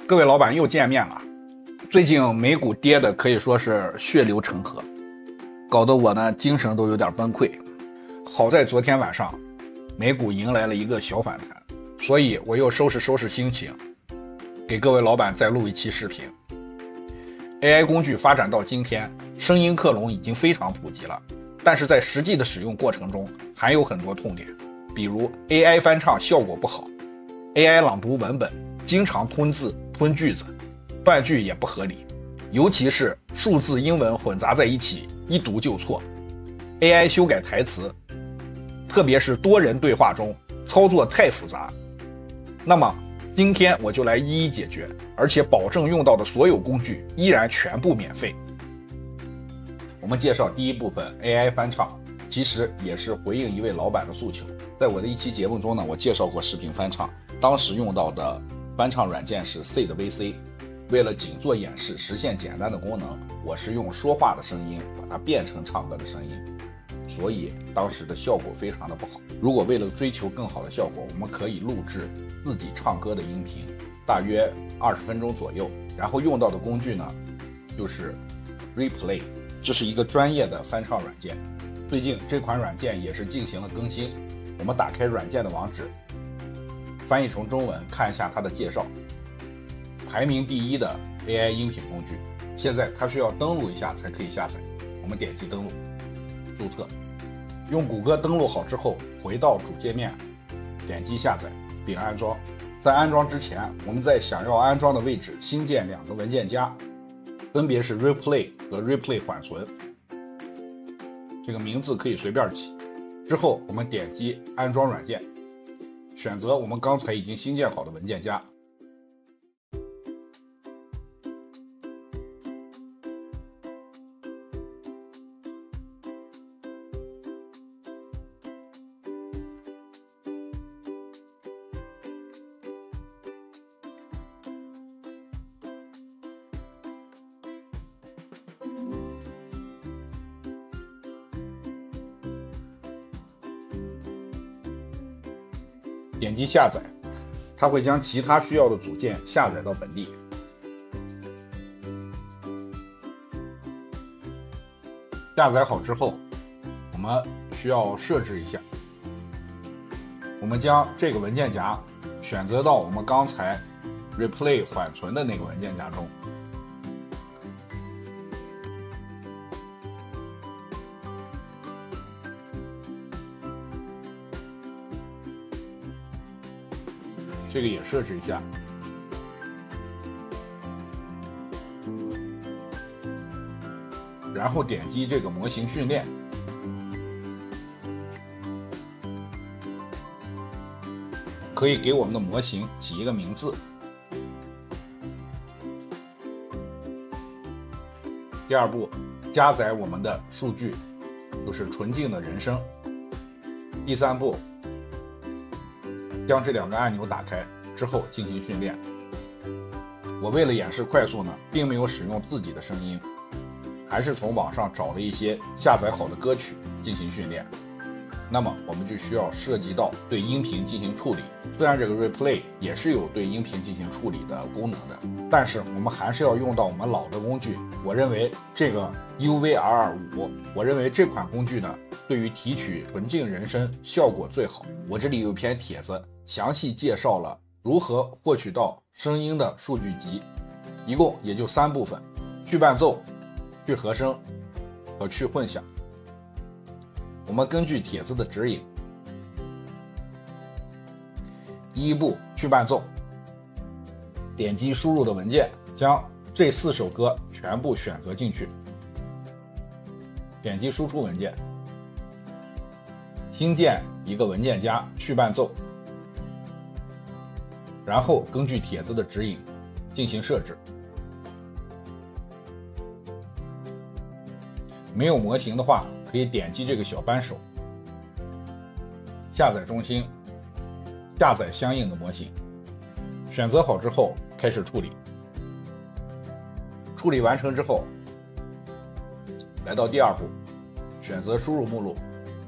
各位老板又见面了。最近美股跌的可以说是血流成河，搞得我呢精神都有点崩溃。好在昨天晚上美股迎来了一个小反弹，所以我又收拾心情，给各位老板再录一期视频。AI 工具发展到今天，声音克隆已经非常普及了，但是在实际的使用过程中还有很多痛点，比如 AI 翻唱效果不好， AI 朗读文本经常吞字吞句子，断句也不合理，尤其是数字英文混杂在一起，一读就错。 AI 修改台词，特别是多人对话中操作太复杂。那么今天我就来一一解决，而且保证用到的所有工具依然全部免费。我们介绍第一部分 AI 翻唱，其实也是回应一位老板的诉求。在我的一期节目中呢，我介绍过视频翻唱，当时用到的翻唱软件是 Seed VC。为了仅做演示，实现简单的功能，我是用说话的声音把它变成唱歌的声音，所以当时的效果非常的不好。如果为了追求更好的效果，我们可以录制自己唱歌的音频，大约20分钟左右。然后用到的工具呢，就是 Replay， 这是一个专业的翻唱软件。最近这款软件也是进行了更新。我们打开软件的网址，翻译成中文，看一下它的介绍。排名第一的 AI 音频工具，现在它需要登录一下才可以下载。我们点击登录，注册。用谷歌登录好之后，回到主界面，点击下载并安装。在安装之前，我们在想要安装的位置新建2个文件夹，分别是 Replay 和 Replay 缓存，这个名字可以随便起。之后我们点击安装软件，选择我们刚才已经新建好的文件夹。点击下载，它会将其他需要的组件下载到本地。下载好之后，我们需要设置一下，我们将这个文件夹选择到我们刚才 Replay 缓存的那个文件夹中。这个也设置一下，然后点击这个模型训练，可以给我们的模型起一个名字。第二步，加载我们的数据，就是纯净的人声。第三步，将这2个按钮打开之后进行训练。我为了演示快速呢，并没有使用自己的声音，还是从网上找了一些下载好的歌曲进行训练。那么我们就需要涉及到对音频进行处理。虽然这个 Replay 也是有对音频进行处理的功能的，但是我们还是要用到我们老的工具。我认为这个 UVR5， 我认为这款工具呢，对于提取纯净人声效果最好。我这里有一篇帖子详细介绍了如何获取到声音的数据集，一共也就3部分：去伴奏、去和声和去混响。我们根据帖子的指引，第一步去伴奏，点击输入的文件，将这4首歌全部选择进去，点击输出文件，新建一个文件夹去伴奏，然后根据帖子的指引进行设置。没有模型的话，可以点击这个小扳手，下载中心，下载相应的模型。选择好之后，开始处理。处理完成之后，来到第2步，选择输入目录，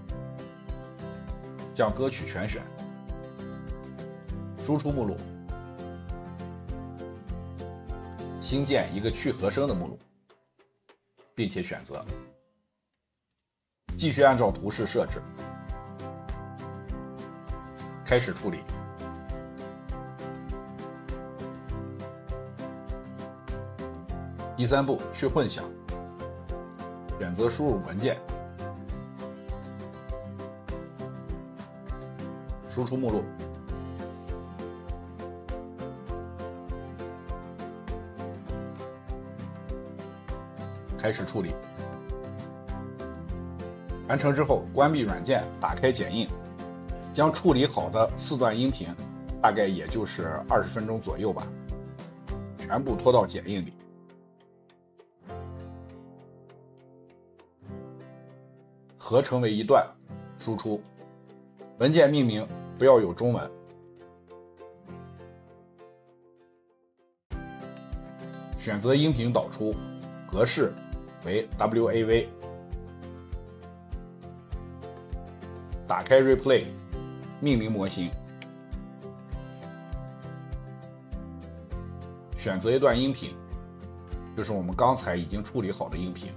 将歌曲全选，输出目录， 新建一个去和声的目录，并且选择继续按照图示设置，开始处理。第3步，去混响，选择输入文件，输出目录，开始处理。完成之后，关闭软件，打开剪映，将处理好的4段音频，大概也就是20分钟左右吧，全部拖到剪映里。合成为一段，输出。文件命名不要有中文。选择音频导出，格式为 WAV。打开 Replay， 命名模型。选择一段音频，就是我们刚才已经处理好的音频。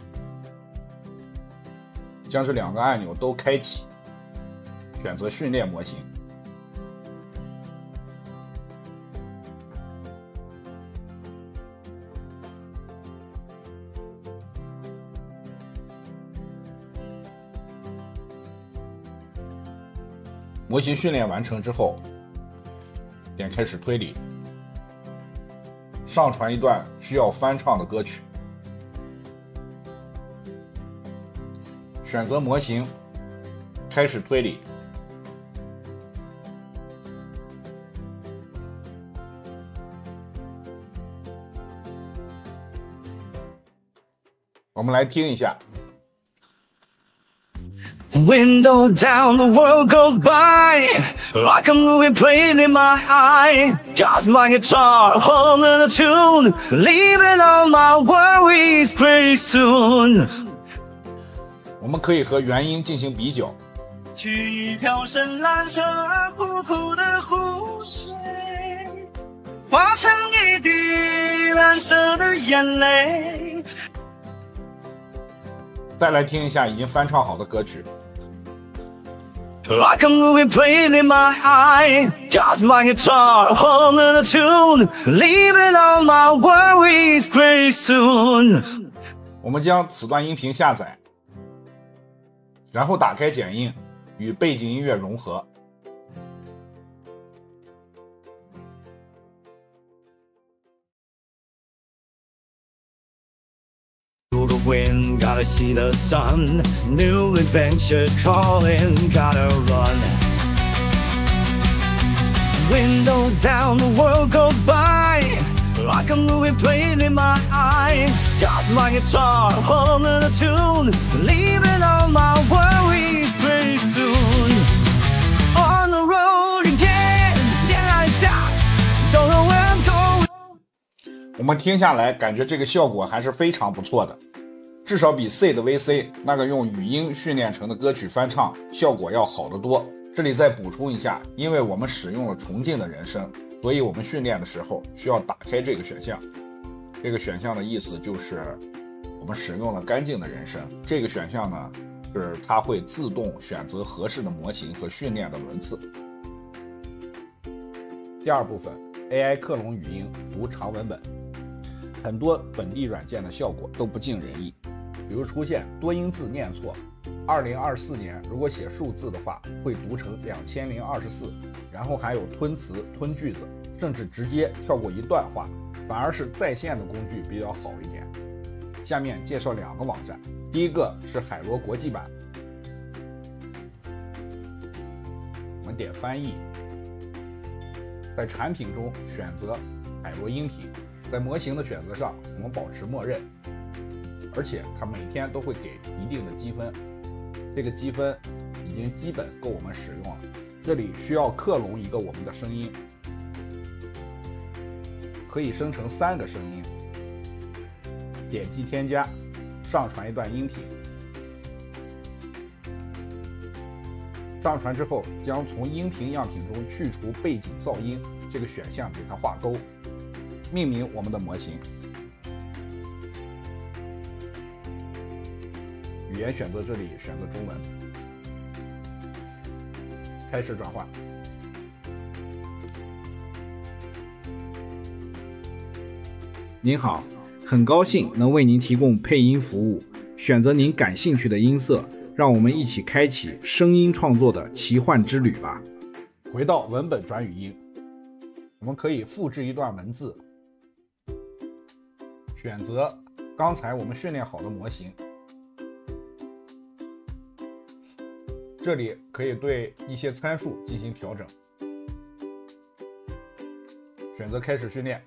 将这2个按钮都开启，选择训练模型。模型训练完成之后，点开始推理，上传一段需要翻唱的歌曲。选择模型，开始推理。我们来听一下。 Window down, the world goes by like a movie playing in my eye. Got my guitar, holding a tune, leaving all my worries pretty soon. 我们可以和原音进行比较。 取一条深蓝色而苦苦的湖水，化成一滴蓝色的眼泪。 再来听一下已经翻唱好的歌曲。 Like a movie playing in my eye, got my guitar, holding a tune, leaving all my worries pretty soon. 我们将此段音频下载，然后打开剪映，与背景音乐融合。 Through the wind, gotta see the sun. New adventure calling, gotta run. Window down, the world goes by like a movie playing in my eye. Got my guitar, holding a tune, leaving all my worries pretty soon. On the road again, yeah I doubt, don't know where I'm going. 我们听下来，感觉这个效果还是非常不错的，至少比 C 的 VC 那个用语音训练成的歌曲翻唱效果要好得多。这里再补充一下，因为我们使用了重进的人声，所以我们训练的时候需要打开这个选项。这个选项的意思就是我们使用了干净的人声。这个选项呢，是它会自动选择合适的模型和训练的轮次。第2部分 AI 克隆语音读长文本。很多本地软件的效果都不尽人意，比如出现多音字念错，2024年如果写数字的话会读成2024，然后还有吞词吞句子，甚至直接跳过一段话，反而是在线的工具比较好一点。下面介绍2个网站，第一个是海螺国际版，我们点翻译，在产品中选择海螺音频。在模型的选择上，我们保持默认，而且它每天都会给一定的积分，这个积分已经基本够我们使用了。这里需要克隆一个我们的声音，可以生成3个声音。点击添加，上传一段音频。上传之后，将从音频样品中去除背景噪音这个选项，给它画勾。命名我们的模型， 言选择这里选择中文，开始转换。您好，很高兴能为您提供配音服务，选择您感兴趣的音色，让我们一起开启声音创作的奇幻之旅吧。回到文本转语音，我们可以复制一段文字，选择刚才我们训练好的模型，这里可以对一些参数进行调整，选择开始训练。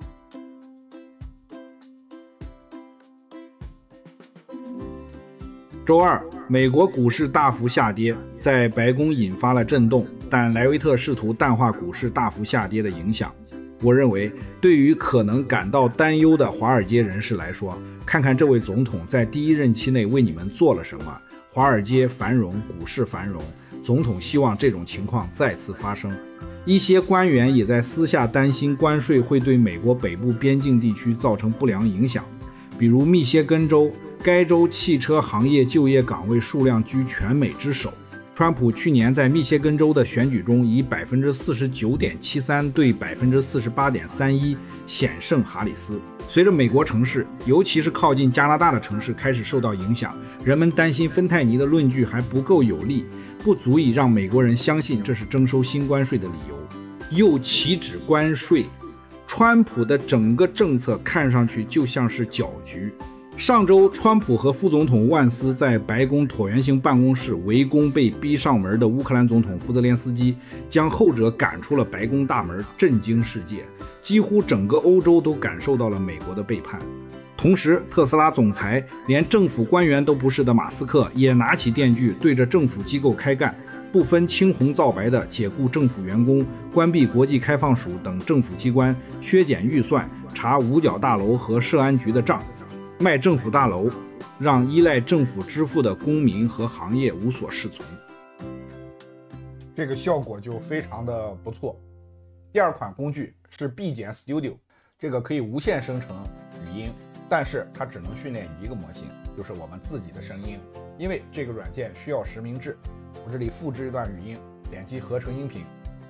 周二，美国股市大幅下跌，在白宫引发了震动，但莱维特试图淡化股市大幅下跌的影响。我认为，对于可能感到担忧的华尔街人士来说，看看这位总统在第一任期内为你们做了什么。华尔街繁荣，股市繁荣，总统希望这种情况再次发生。一些官员也在私下担心关税会对美国北部边境地区造成不良影响，比如密歇根州。该州汽车行业就业岗位数量居全美之首。川普去年在密歇根州的选举中以 49.73% 对 48.31% 险胜哈里斯。随着美国城市，尤其是靠近加拿大的城市开始受到影响，人们担心芬太尼的论据还不够有力，不足以让美国人相信这是征收新关税的理由。又岂止关税，川普的整个政策看上去就像是搅局。上周，川普和副总统万斯在白宫椭圆形办公室围攻被逼上门的乌克兰总统夫泽连斯基，将后者赶出了白宫大门，震惊世界。几乎整个欧洲都感受到了美国的背叛。同时，特斯拉总裁连政府官员都不是的马斯克也拿起电锯对着政府机构开干，不分青红皂白的解雇政府员工，关闭国际开放署等政府机关，削减预算，查五角大楼和社安局的账。卖政府大楼，让依赖政府支付的公民和行业无所适从，这个效果就非常的不错。第二款工具是 B 减 Studio， 这个可以无限生成语音，但是它只能训练一个模型，就是我们自己的声音，因为这个软件需要实名制。我这里复制一段语音，点击合成音频，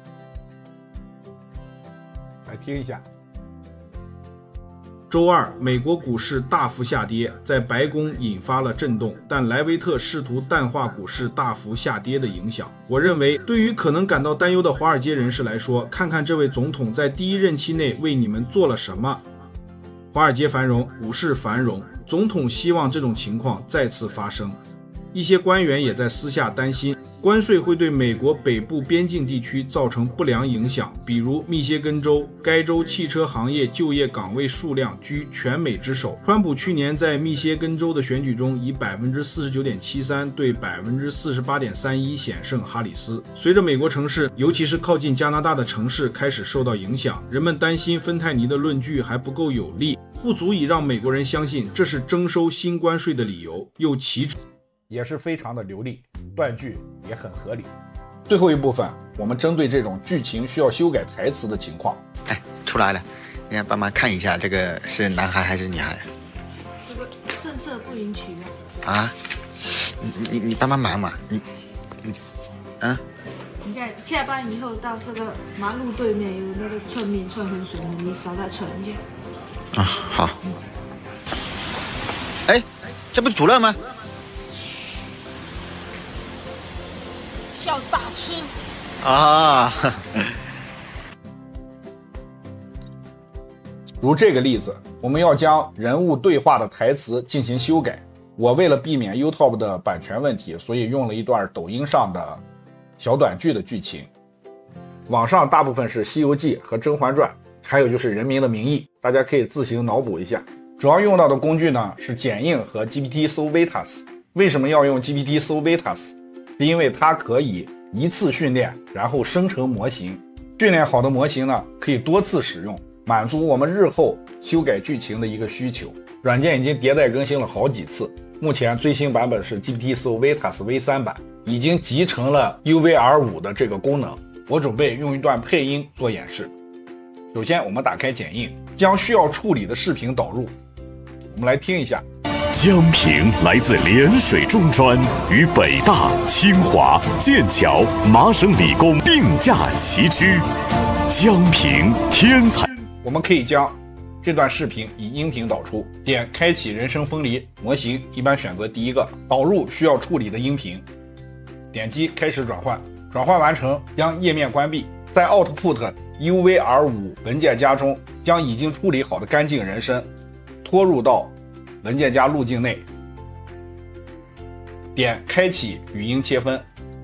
来听一下。周二，美国股市大幅下跌，在白宫引发了震动，但莱维特试图淡化股市大幅下跌的影响。我认为，对于可能感到担忧的华尔街人士来说，看看这位总统在第一任期内为你们做了什么。华尔街繁荣，股市繁荣，总统希望这种情况再次发生。一些官员也在私下担心关税会对美国北部边境地区造成不良影响，比如密歇根州，该州汽车行业就业岗位数量居全美之首。川普去年在密歇根州的选举中以 49.73% 对 48.31% 险胜哈里斯。随着美国城市，尤其是靠近加拿大的城市开始受到影响，人们担心芬太尼的论据还不够有力，不足以让美国人相信这是征收新关税的理由，又岂止也是非常的流利，断句也很合理。最后一部分，我们针对这种剧情需要修改台词的情况， 出来了，你要帮忙看一下，这个是男孩还是女孩？ 这个政策不允许的。 啊？你帮忙嘛，你下班以后到这个马路对面有那个串面串很水的，你少再串一下。 啊，好。这不是主任吗？ 笑大吃啊！ 如这个例子，我们要将人物对话的台词进行修改。我为了避免 YouTube 的版权问题，所以用了一段抖音上的小短剧的剧情。网上大部分是《西游记》和《甄嬛传》，还有就是《人民的名义》，大家可以自行脑补一下。主要用到的工具呢是剪映和 GPT-So Vitas。为什么要用 GPT-So Vitas？是因为它可以一次训练，然后生成模型。训练好的模型呢，可以多次使用，满足我们日后修改剧情的一个需求。软件已经迭代更新了好几次，目前最新版本是 GPT-So Vitas V3 版，已经集成了 UVR5 的这个功能。我准备用一段配音做演示。首先，我们打开剪映，将需要处理的视频导入。我们来听一下。 江平来自涟水中专，与北大、清华、剑桥、麻省理工并驾齐驱。江平天才。 我们可以将这段视频以音频导出，点开启人声分离模型，一般选择第一个，导入需要处理的音频，点击开始转换，转换完成将页面关闭，在 Output UVR5 文件夹中将已经处理好的干净人声拖入到文件夹路径内，点开启语音切分，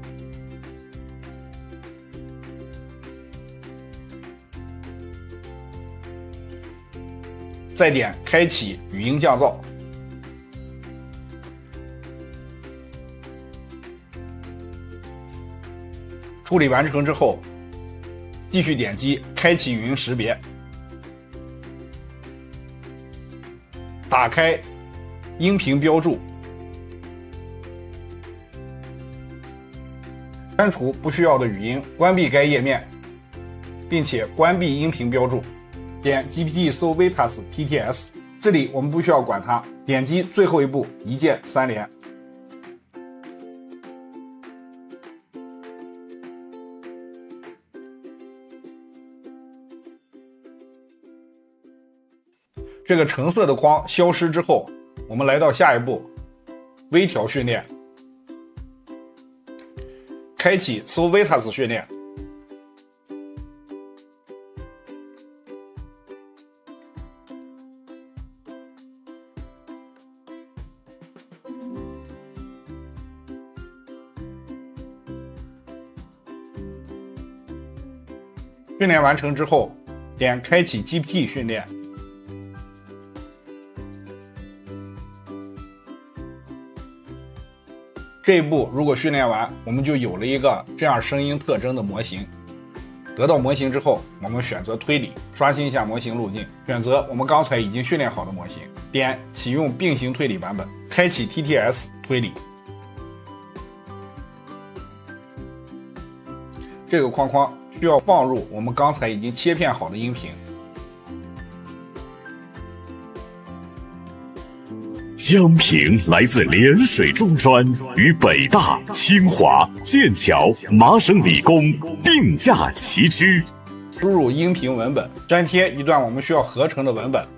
再点开启语音降噪，处理完成之后，继续点击开启语音识别，打开音频标注，删除不需要的语音，关闭该页面，并且关闭音频标注。点 GPT So Vitas TTS， 这里我们不需要管它，点击最后一步一键三连。这个橙色的框消失之后，我们来到下一步微调训练，开启 So Vitas 训练。训练完成之后，点开启 GPT 训练。这一步如果训练完，我们就有了一个这样声音特征的模型。得到模型之后，我们选择推理，刷新一下模型路径，选择我们刚才已经训练好的模型，点启用并行推理版本，开启 TTS 推理。这个框框需要放入我们刚才已经切片好的音频。 江平来自涟水中专，与北大、清华、剑桥、麻省理工并驾齐驱。 输入音频文本，粘贴一段我们需要合成的文本，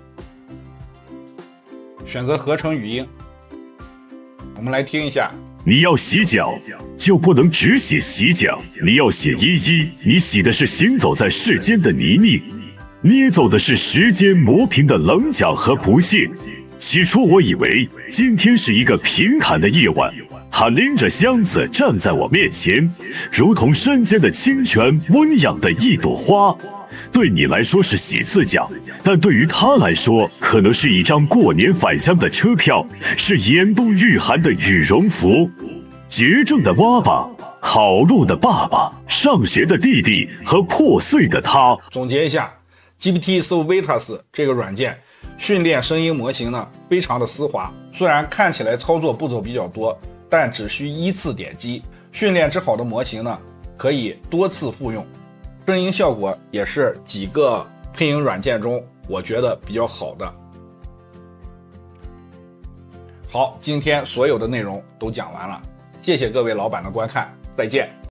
选择合成语音。我们来听一下。 你要洗脚，就不能只写洗脚，你要写依依。你洗的是行走在世间的泥泞，捏走的是时间磨平的棱角和不屑。起初我以为今天是一个平坦的夜晚，他拎着箱子站在我面前，如同山间的清泉温养的一朵花。对你来说是喜字脚，但对于他来说，可能是一张过年返乡的车票，是严冬御寒的羽绒服。绝症的娃娃，好路的爸爸，上学的弟弟和破碎的他。 总结一下 ，GPT So Vitas 这个软件训练声音模型呢，非常的丝滑。虽然看起来操作步骤比较多，但只需依次点击。训练之好的模型呢，可以多次复用。声音效果也是几个配音软件中我觉得比较好的。好，今天所有的内容都讲完了，谢谢各位老板的观看，再见。